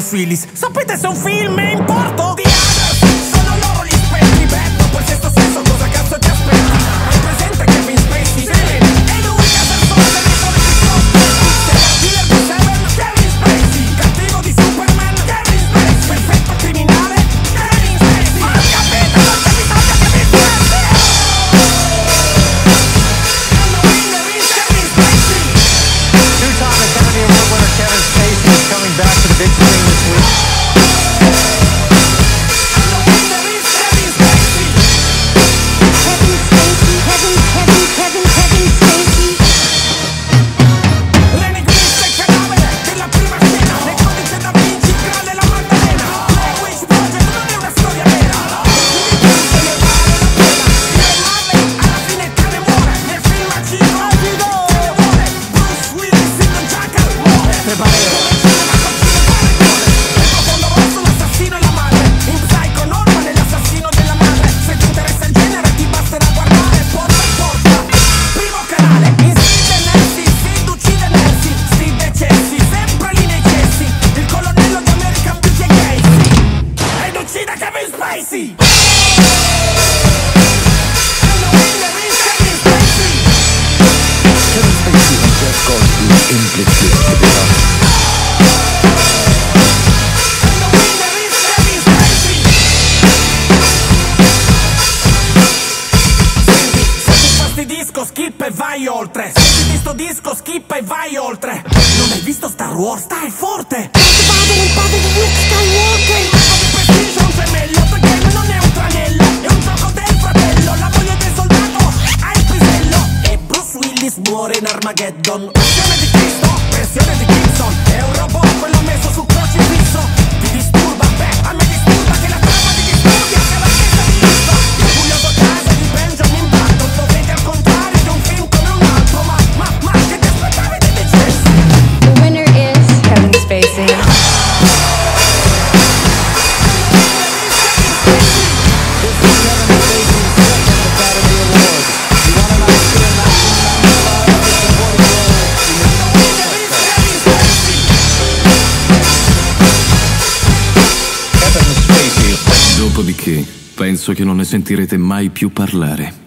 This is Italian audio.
Bruce Willis. Sapete se è un film in porto? The Others, sono loro gli spettri. Beh, dopo il sesto senso cosa cazzo ti aspetti? Hai presente Kevin Spacey? Sì. È l'unica persona che mi sono risposto. Killer di Seven, Kevin Spacey. Cattivo di Superman, Kevin Spacey. Perfetto criminale, Kevin Spacey. Ho capito, non c'è bisogno che mi spieghi. Two-time Academy Award winner Kevin Spacey is coming back to the big screen this week. Spacey! Kevin Spacey and Jeff Goldblum implicated Disco, skip e vai oltre. Senti sto disco, skip e vai oltre. Non hai visto Star Wars? Stai forte. Il padre di Luke Skywalker. Prestigio un gemello, perché non è un tranello. È un gioco del fratello. La moglie del soldato ha il pisello. E Bruce Willis muore in Armageddon. Versione di Cristo, versione di Gibson. È un robot quello messo sul crocifisso. Ti disturba? Beh, a me disturba che la trama di Disturbia sia la chiesa di Cristo. Il curioso caso di Benjamin Button. Lo vedi al contrario di un film come un altro. Ma che ti aspettavi dei decessi? The winner is Kevin Spacey. Dopodiché, penso che non ne sentirete mai più parlare.